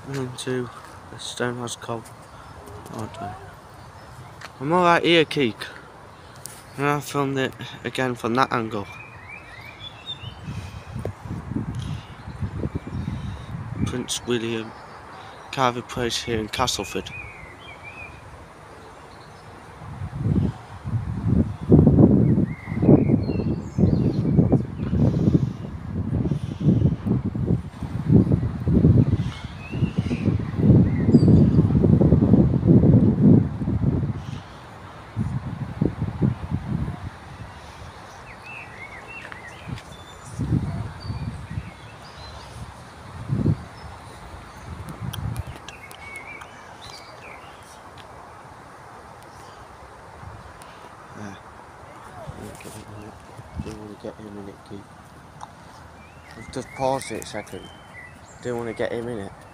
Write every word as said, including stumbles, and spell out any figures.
into the Stonehouse Cob. I'm alright here, Keek. And I filmed it again from that angle. Prince William carvery place here in Castleford. Yeah. Don't want to get him in it, Keith. I've just paused it a second. Don't want to get him in it.